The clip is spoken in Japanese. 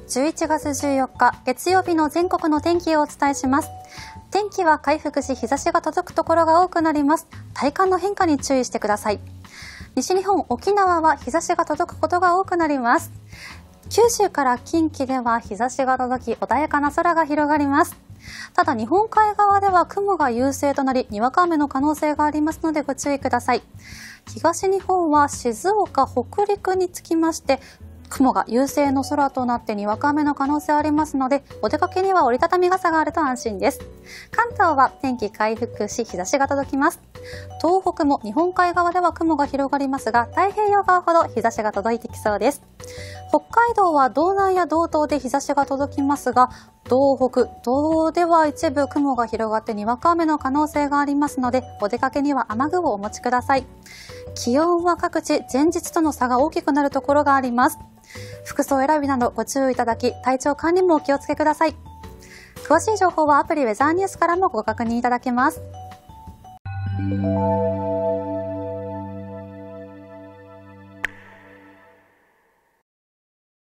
11月14日月曜日の全国の天気をお伝えします。天気は回復し日差しが届くところが多くなります。体感の変化に注意してください。西日本、沖縄は日差しが届くことが多くなります。九州から近畿では日差しが届き穏やかな空が広がります。ただ日本海側では雲が優勢となりにわか雨の可能性がありますのでご注意ください。東日本は静岡、北陸につきまして雲が優勢の空となってにわか雨の可能性ありますので、お出かけには折りたたみ傘があると安心です。関東は天気回復し日差しが届きます。東北も日本海側では雲が広がりますが、太平洋側ほど日差しが届いてきそうです。北海道は道南や道東で日差しが届きますが、東北、東では一部雲が広がってにわか雨の可能性がありますので、お出かけには雨具をお持ちください。気温は各地前日との差が大きくなるところがあります。服装選びなどご注意いただき、体調管理もお気をつけください。詳しい情報はアプリウェザーニュースからもご確認いただけます。